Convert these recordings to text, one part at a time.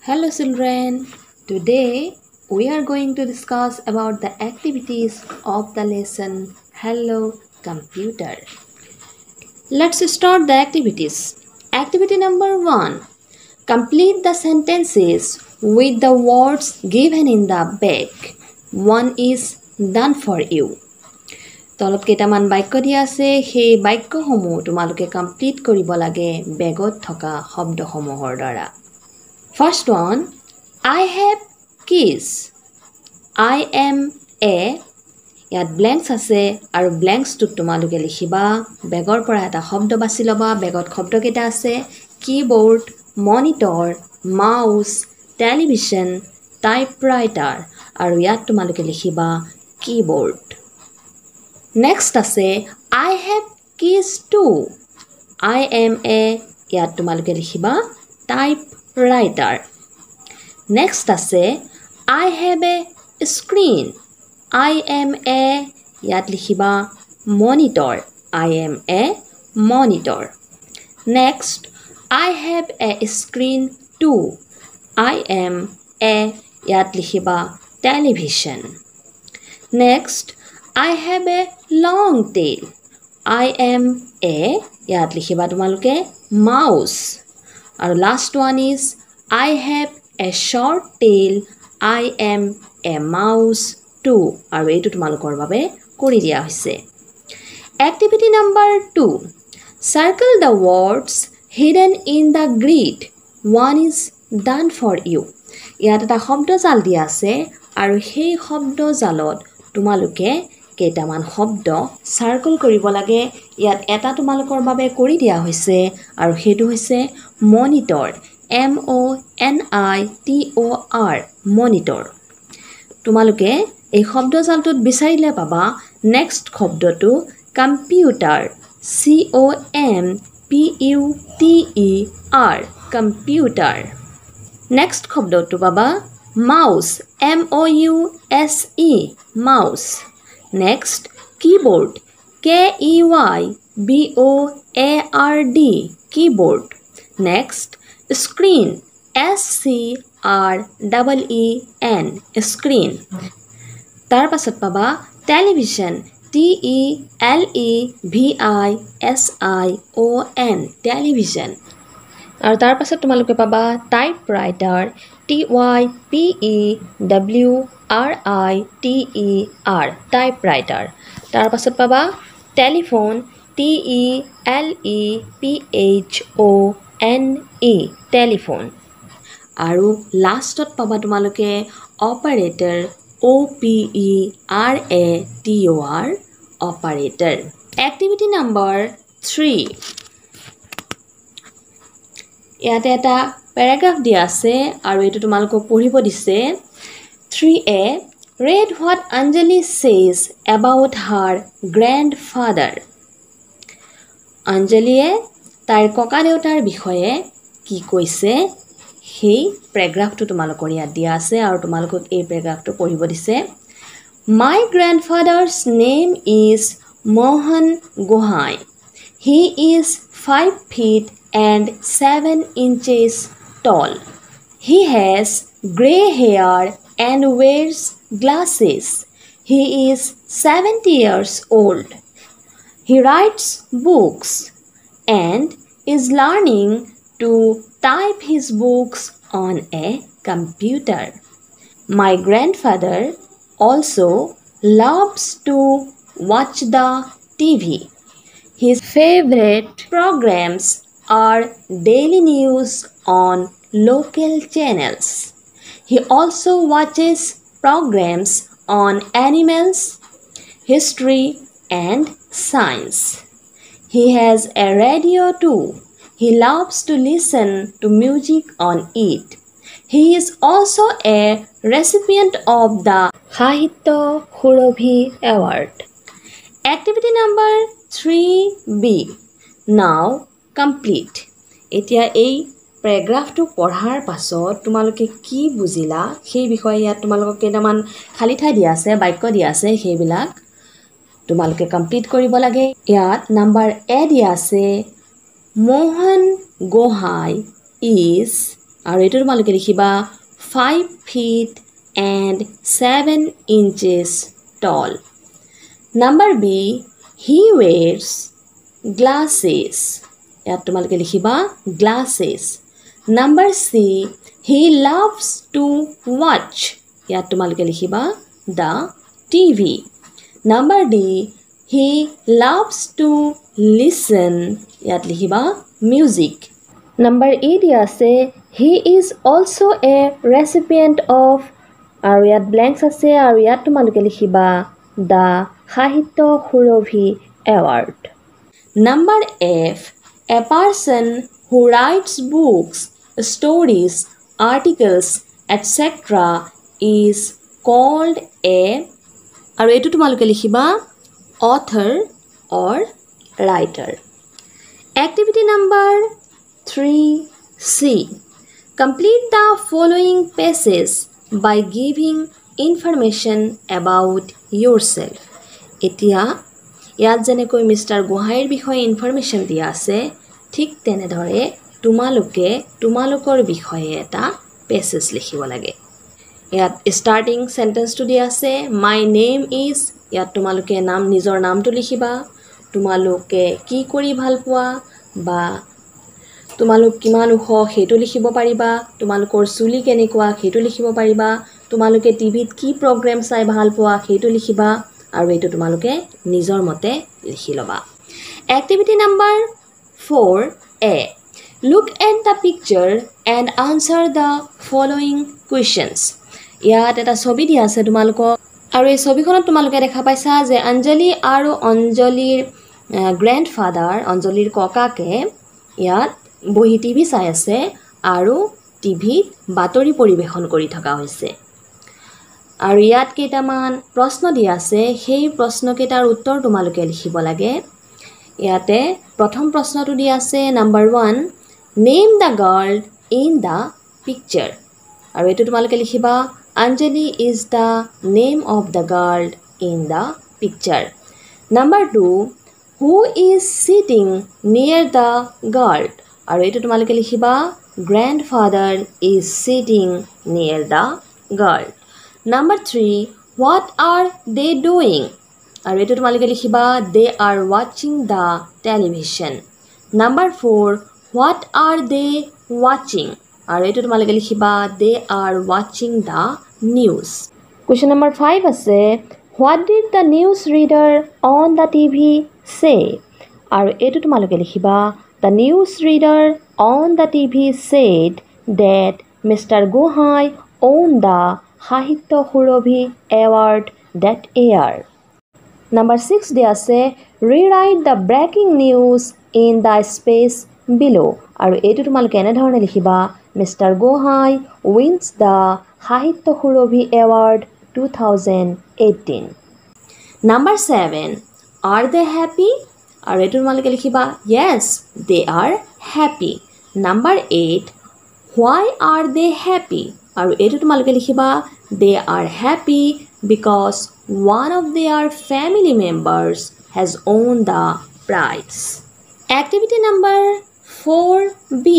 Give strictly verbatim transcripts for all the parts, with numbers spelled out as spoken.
Hello children, today we are going to discuss about the activities of the lesson Hello Computer. Let's start the activities. Activity number one. Complete the sentences with the words given in the back. One is done for you. তলত কেইটামান বাক্য দিয়া আছে সেই বাক্যসমূহ তোমালোকে complete কৰিব লাগে বেগত থকা শব্দসমূহৰ দ্বাৰা First one, I have keys. I am a ইয়াত blanks আছে আৰু blanks টো তোমালোকে লিখিবা বেগৰ পৰা এটা শব্দ বাছি লবা বেগত শব্দ কেইটা আছে keyboard, monitor, mouse, television, typewriter আৰু ইয়াত তোমালোকে লিখিবা keyboard. Next আছে I have keys too. I am a ইয়াত তোমালোকে লিখিবা typewriter. Next আছে I have a screen. I am a ইয়াত লিখিবা monitor. I am a monitor. Next I have a screen too. I am a ইয়াত লিখিবা television. Next I have a long tail. I am a ইয়াত লিখিবা তোমালোকে mouse. Our last one is I have a short tail. I am a mouse too. আৰু এইটো তোমালোকৰ বাবে কৰি দিয়া হৈছে Activity number two. Circle the words hidden in the grid. One is done for you. ইয়াত এটা শব্দ জাল দিয়া আছে আৰু সেই শব্দ জালত তোমালোকে কেইটামান শব্দ সাৰ্কেল কৰিব লাগে ইয়াত এটা তোমালোকৰ বাবে কৰি দিয়া হৈছে আৰু হেতু হৈছে monitor M O N I T O R monitor তোমালোকে এই শব্দ জালটোত বিচাৰিলে পাবা নেক্সট শব্দটো computer C O M P U T E R computer next শব্দটো পাবা mouse M O U S E mouse Next, keyboard, K E Y B O A R D, keyboard. Next, screen, S C R E E N, screen. তাৰ পাছত পাবা television, T E L E V I S I O N, television. আৰু তাৰ পাছত তোমালোকে পাবা typewriter, T Y P E W R I T E R typewriter তাৰ পাছত পাবা telephone T E L E P H O N E telephone আৰু লাষ্টত পাবা তোমালোকে operator O P E R A T O R operator activity number three ইয়াতে এটা paragraph দিয়া আছে আৰু এটো তোমালোকক পঢ়িব দিছে three A Read what Anjali says about her grandfather. Anjaliye তাইৰ ককা দেউতাৰ বিষয়ে কি কৈছে সেই প্যাৰাগ্ৰাফটো তোমালোকৰ ইয়াত দিয়া আছে আৰু তোমালোকক এই প্যাৰাগ্ৰাফটো পঢ়িব দিছে My grandfather's name is Mohan Gohai. He is five feet and seven inches tall. He has gray hair and wears glasses. He is seventy years old. He writes books and is learning to type his books on a computer. My grandfather also loves to watch the T V. His favorite programs are daily news on local channels. He also watches programs on animals, history, and science. He has a radio too. He loves to listen to music on it. He is also a recipient of the Sahitya Surabhi Award. Activity number three B. Now complete. এতিয়া এই প্যাৰাগ্ৰাফটো পঢ়াৰ পাছত তোমালোকে কি বুজিলা সেই বিষয়ে ইয়াত তোমালোকক কেইটামান খালি ঠাই দিয়া আছে বাক্য দিয়া আছে সেইবিলাক তোমালোকে কমপ্লিট কৰিব লাগে ইয়াত নাম্বাৰ এ দিয়া আছে Mohan Gohai is আৰু এইটো তোমালোকে লিখিবা five feet and seven inches tall. Number B, he wears glasses. ইয়াত তোমালোকে লিখিবা glasses. Number C, he loves to watch. ইয়াত তোমালোকে লিখিবা the T V. Number D, he loves to listen. ইয়াত লিখিবা music. Number E দিয়া আছে he is also a recipient of আৰু ইয়াত blanks আছে আৰু ইয়াত তোমালোকে লিখিবা the সাহিত্য সুৰভি award. Number F, a person who writes books, stories, articles, et cetera is called a আৰু এইটো তোমালোকে লিখিবা author or writer. Activity number three C. Complete the following pages by giving information about yourself. এতিয়া ইয়াত যেনেকৈ mister গোহাঁইৰ বিষয়ে information দিয়া আছে ঠিক তেনেদৰে তোমালোকে তোমালোকৰ বিষয়ে এটা পেছেজ লিখিব লাগে। ইয়াত ষ্টাৰ্টিং সেন্টেন্সটো দিয়া আছে মাই নেম ইজ, ইয়াত তোমালোকে নাম নিজৰ নামটো লিখিবা, তোমালোকে কি কৰি ভাল পোৱা বা তোমালোক কিমান ওখ সেইটো লিখিব পাৰিবা, তোমালোকৰ চুলি কেনেকুৱা সেইটো লিখিব পাৰিবা, তোমালোকে টিভিত কি প্ৰগ্ৰাম চাই ভাল পোৱা সেইটো লিখিবা আৰু এইটো তোমালোকে নিজৰ মতে লিখি ল'বা। Activity number four A. Look at the picture and answer the following questions. ইয়াত এটা ছবি দিয়া আছে তোমালোকক আৰু এই ছবিখনত তোমালোকে দেখা পাইছা যে অঞ্জলি আৰু অঞ্জলিৰ গ্ৰেণ্ডফাদাৰ অঞ্জলিৰ ককাকে ইয়াত বহি টিভি চাই আছে আৰু টিভিত বাতৰি পৰিৱেশন কৰি থকা হৈছে। আৰু ইয়াত কেইটামান প্ৰশ্ন দিয়া আছে সেই প্ৰশ্নকেইটাৰ উত্তৰ তোমালোকে লিখিব লাগে। ইয়াতে প্ৰথম প্ৰশ্নটো দিয়া আছে number one, name the girl in the picture আৰু এইটো তোমালোকে লিখিবা Anjali is the name of the girl in the picture. Number two, who is sitting near the girl আৰু এইটো তোমালোকে লিখিবা grandfather is sitting near the girl. Number three, what are they doing আৰু এইটো তোমালোকে লিখিবা দে আৰ ৱাচিং the television. Number four, what are they ৱাচিং আৰু এইটো তোমালোকে লিখিবা দে আৰ ৱাচিং the news. Question number five আছে what did the news reader on the TV say আৰু এইটো তোমালোকে লিখিবা the news reader on the TV said that mister Gohain own the সাহিত্য সুৰভি award that year. Number six দিয়া আছে rewrite the breaking news in the space below আৰু এইটো তোমালোকে এনেধৰণে লিখিবা মিষ্টাৰ গোহাঁই wins the সাহিত্য সুৰভি award two thousand eighteen. Number seven, are they happy আৰু এইটো তোমালোকে লিখিবা yes they are happy. Number eight, why are they happy আৰু এইটো তোমালোকে লিখিবা they are happy because one of their family members has won the prize. Activity number four B.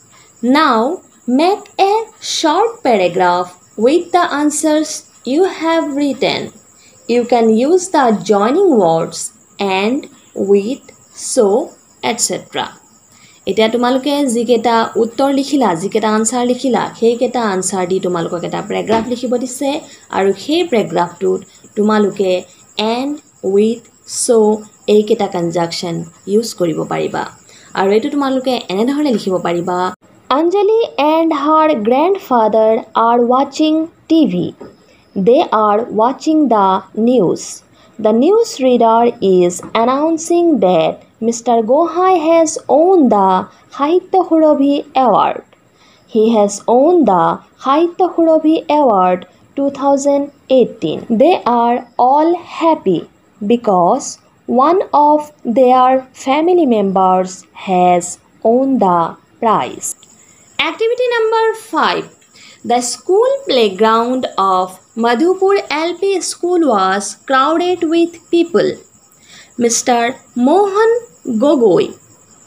Now make a short paragraph with the answers you have written. You can use the joining words and, with, so, et cetera. এতিয়া তোমালোকে যিকেইটা উত্তৰ লিখিলা যিকেইটা answer লিখিলা সেইকেইটা answer দি তোমালোকক এটা paragraph লিখিব দিছে আৰু সেই পেৰাগ্ৰাফটোত তোমালোকে and, with, so এইকেইটা কনজাংশন ইউজ কৰিব পাৰিবা আৰু এইটো তোমালোকে এনেধৰণে লিখিব পাৰিবা Anjali and her grandfather are watching T V. They are watching the news. The news reader is announcing that Mister Gohai has won the Sahitya Surabhi Award. He has won the Sahitya Surabhi Award twenty eighteen. They are all happy because one of their family members has won the prize. Activity number five. The school playground of Madhupur L P School was crowded with people. Mister Mohan Gogoi,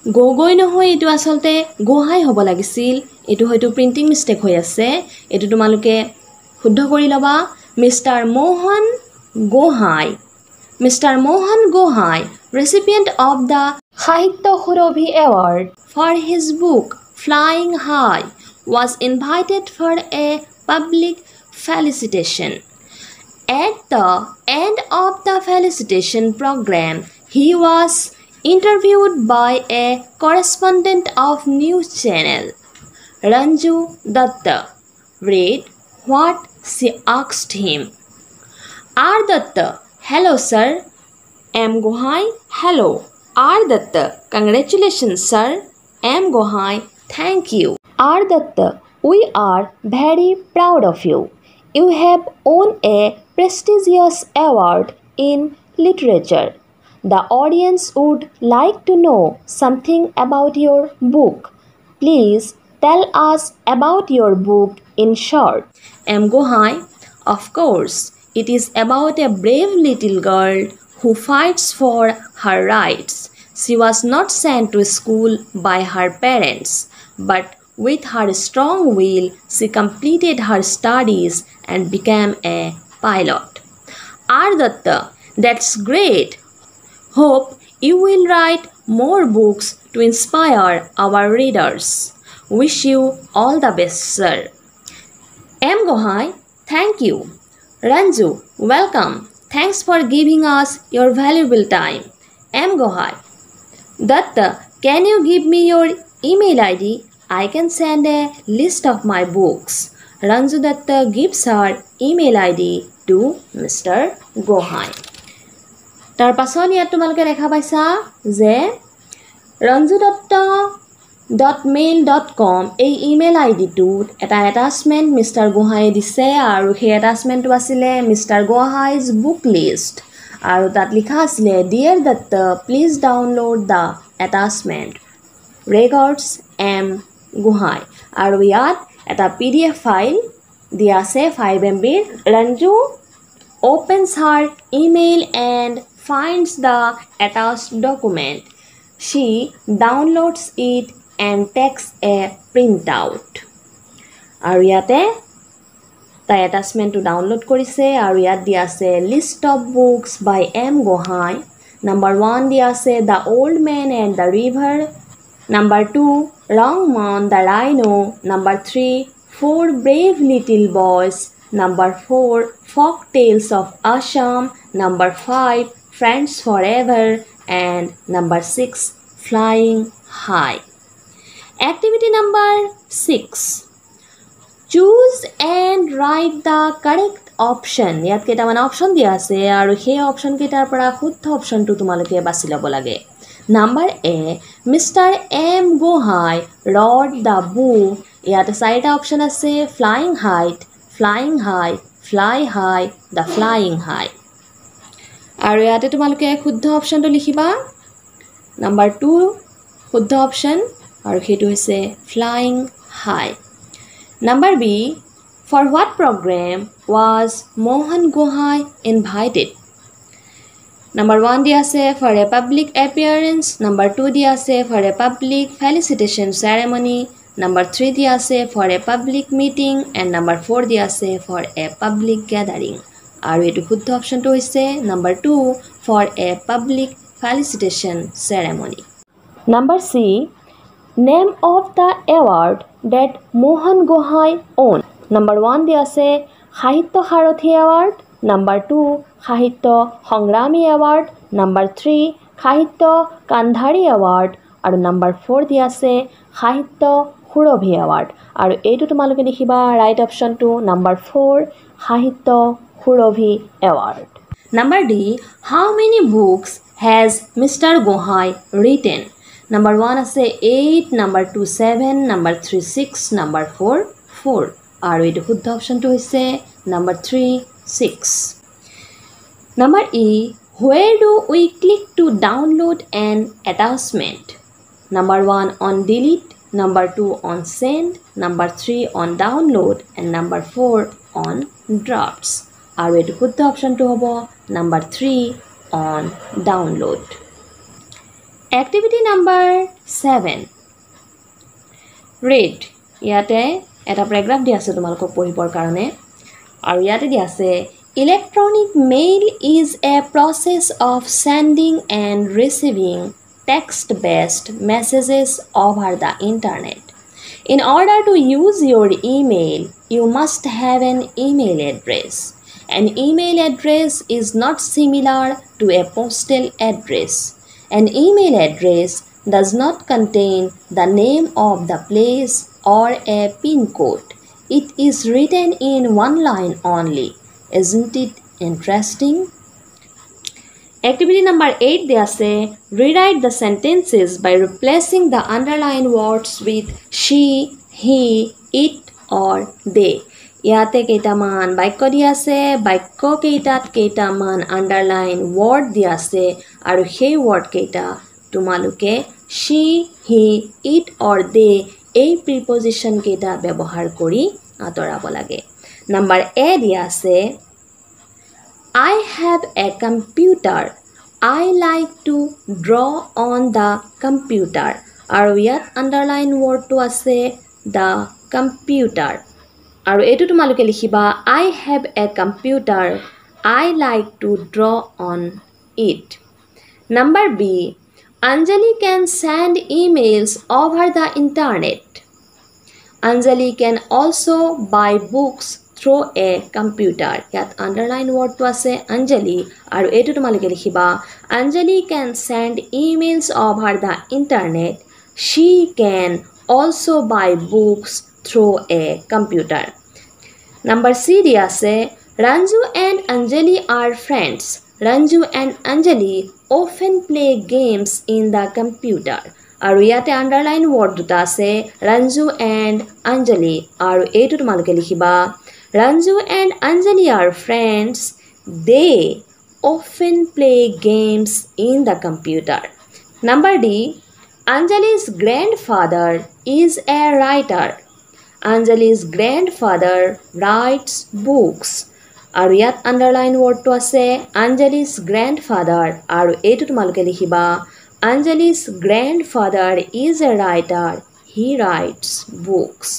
গো গৈ নহয় এইটো আসলতে গোহাই হ'ব লাগিছিল এইটো হয়তো printing mistake হৈ আছে এইটো তোমালোকে শুদ্ধ কৰি লবা mister Mohan Gohain mister Mohan Gohain recipient of the Sahitya Surebhi Award for his book Flying High was invited for a public felicitation. At the end of the felicitation program, he was interviewed by a correspondent of news channel. Ranju Datta read what she asked him. R. Datta, hello sir. M. Gohai, hello. R. Datta, congratulations sir. M. Gohai, thank you. R. Datta, we are very proud of you. You have won a prestigious award in literature. The audience would like to know something about your book. Please tell us about your book in short. M. Gohai, of course, it is about a brave little girl who fights for her rights. She was not sent to school by her parents, but with her strong will, she completed her studies and became a pilot. R. Datta, that's great. Hope you will write more books to inspire our readers. Wish you all the best, sir. M. Gohai, thank you. Ranju, welcome. Thanks for giving us your valuable time. M. Gohai, Datta, can you give me your email I D? I can send a list of my books. Ranju Datta gives her email I D to Mister Gohai. তাৰ পাছত ইয়াত তোমালোকে দেখা পাইছা যে ranju datta dot mail dot com এই email আইডিটোত এটা এটাচমেন্ট মিস্টাৰ গোহাইয়ে দিছে আৰু সেই এটাচমেন্টটো আছিলে মিস্টাৰ গোহাইজ বুক লিষ্ট আৰু তাত লিখা আছিলে dear Dutta please download the attachment records M Gohain আৰু ইয়াত এটা পিডিএফ ফাইল দিয়া আছে five M B Ranju opens her email and finds the attached document. She downloads it and takes a printout. আৰু ইয়াতে তাই attachmentটো ডাউনলোড কৰিছে আৰু ইয়াত দিয়া আছে list of books by M. Gohai. Number one দিয়া আছে The Old Man and the River. Number two Wrong Man the Rhino. Number three Four Brave Little Boys. Number four Folk Tales of Assam. Number five Friends Forever. And number six Flying High. Activity number six. Choose and write the correct option. ইয়াত কেইটামান option দিয়া আছে আৰু সেই option কেইটাৰ পৰা শুদ্ধ অপশনটো তোমালোকে বাছি ল'ব লাগে number A mister M Gohain wrote the book ইয়াত চাৰিটা অপশন আছে flying height flying high fly high the flying high আৰু ইয়াতে তোমালোকে শুদ্ধ অপশনটো লিখিবা নাম্বাৰ টু শুদ্ধ অপশন আৰু সেইটো হৈছে flying high Number B, for what program was Mohan Gohai invited? Number one diya ase for a public appearance. Number two diya ase for a public felicitation ceremony. Number three diya ase for a public meeting. And number four diya ase for a public gathering. Aru etu shuddha option to hoise number two for a public felicitation ceremony. Number C, name of the award that Mohan Gohai won. Number one diya ase Sahitya Sarathi Award. Number two Sahitya Sangrami Award. Number three Sahitya Kandhari Award. আৰু number four diya ase Sahitya Surebhi Award. আৰু এইটো তোমালোকে লিখিবা right option to number four Sahitya Surebhi Award. Number D, how many books has Mister Gohai written? Number one ase eight, number two seven, number three six, number four four. আৰু এইটো শুদ্ধ অপশনটো হৈছে number three six. Number E, where do we click to download an attachment? Number one on delete, number two on send, number three on download, and number four on drafts. আৰু এইটো শুদ্ধ অপশনটো হ'ব number three on download. Activity number seven. Read. ইয়াতে এটা প্যাৰাগ্ৰাফ দি আছে তোমালোকক পঢ়িবৰ কাৰণে আৰু ইয়াতে দি আছে electronic mail is a process of sending and receiving text-based messages over the internet. In order to use your email, you must have an email address. An email address is not similar to a postal address. An email address does not contain the name of the place or a pin code. It is written in one line only. Isn't it interesting? Activity number eight, they say, rewrite the sentences by replacing the underlined words with she, he, it or they. ইয়াতে কেইটামান বাক্য দি আছে বাক্য কেইটাত কেইটামান underline word দি আছে আৰু সেই ৱৰ্ড কেইটা তোমালোকে she, he, it or they এই প্ৰিপজিশন কেইটা ব্যৱহাৰ কৰি আতৰাব লাগে নাম্বাৰ এ দি আছে I have a computer. I like to draw on the computer. আৰু ইয়াত আন্ডাৰলাইন ৱৰ্ডটো আছে the computer. আৰু এইটো তোমালোকে লিখিবা I have a computer. I like to draw on it. Number B. Anjali can send emails over the internet. Anjali can also buy books through a computer. Yat underline word to ase Anjali aru etu tumalike likhiba Anjali can send emails over the internet. She can also buy books through a computer. Number C di ase Ranju and Anjali are friends. Ranju and Anjali often play games in the computer. আৰু ইয়াতে underline word দুটা আছে Ranju and Anjali আৰু এইটো তোমালোকে লিখিবা Ranju and Anjali are friends. They often play games in the computer. Number D. Anjali's grandfather is a writer. Anjali's grandfather writes books. আৰু ইয়াত আন্ডাৰলাইন ৱৰ্ডটো আছে Anjali's grandfather আৰু এইটো তোমালোকে লিখিবা Anjali's grandfather is a writer. He writes books.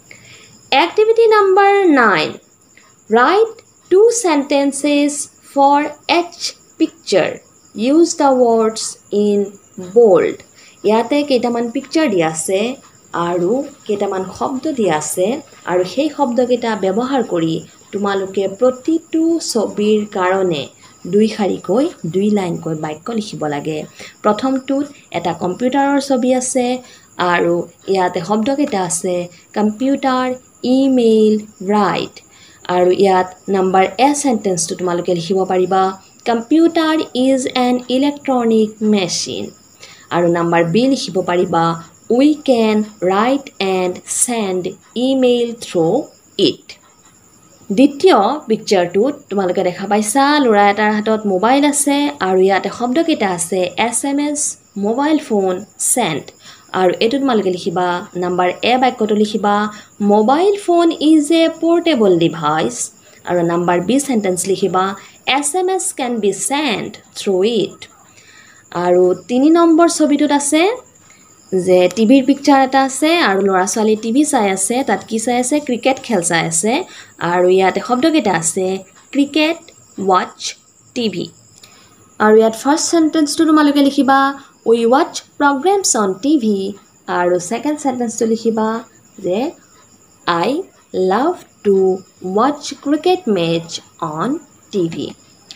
Activity number nine. Write two sentences for each picture. Use the words in bold. ইয়াতে কেইটামান picture দি আছে আৰু কেইটামান শব্দ দি আছে আৰু সেই শব্দ কেইটা ব্যৱহাৰ কৰি তোমালোকে প্ৰতিটো ছবিৰ কাৰণে দুই শাৰীকৈ দুই লাইনকৈ বাক্য লিখিব লাগে প্ৰথমটোত এটা কম্পিউটাৰৰ ছবি আছে আৰু ইয়াতে শব্দ কেইটা আছে কম্পিউটাৰ ইমেইল ৰাইট আৰু ইয়াত নাম্বাৰ এ সেন্টেন্সটো তোমালোকে লিখিব পাৰিবা computer is an electronic machine আৰু নাম্বাৰ বি লিখিব পাৰিবা we can write and send email through it. দ্বিতীয় পিকচাৰটোত তোমালোকে দেখা পাইছা ল'ৰা এটাৰ হাতত মোবাইল আছে আৰু ইয়াতে শব্দ কেইটা আছে S M S mobile phone sent আৰু এটো তোমালোকে লিখিবা নাম্বাৰ এ বাক্যটো লিখিবা mobile phone is a portable device আৰু নাম্বাৰ বি সেন্টেন্স লিখিবা S M S can be sent through it. আৰু তিনি নম্বৰ ছবিটোত আছে যে টিভিৰ পিকচাৰ এটা আছে আৰু ল'ৰা ছোৱালী টিভি চাই আছে তাত কি চাই আছে ক্ৰিকেট খেল চাই আছে আৰু ইয়াতে শব্দ কেইটা আছে ক্ৰিকেট watch টিভি আৰু ইয়াত ফাৰ্স্ট সেন্টেন্সটো তোমালোকে লিখিবা we watch programs on TV আৰু সেকেন্ড সেন্টেন্সটো লিখিবা যে I love to watch cricket match on TV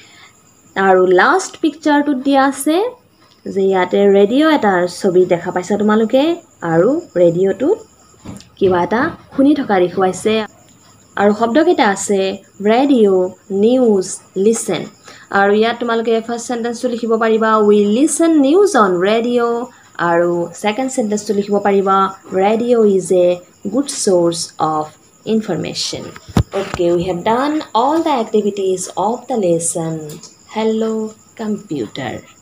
আৰু লাষ্ট পিকচাৰটো দিয়া আছে যে ইয়াতে ৰেডিও এটাৰ ছবি দেখা পাইছা তোমালোকে আৰু ৰেডিওটো কিবা এটা শুনি থকা দেখুৱাইছে আৰু শব্দ কেইটা আছে ৰেডিও নিউজ লিসেন আৰু ইয়াত তোমালোকে ফাৰ্স্ট সেন্টেন্সটো লিখিব পাৰিবা we listen news on radio আৰু সেকেন্ড সেন্টেন্সটো লিখিব পাৰিবা radio is a good source of information. Okay, we have done all the activities of the lesson. Hello, computer.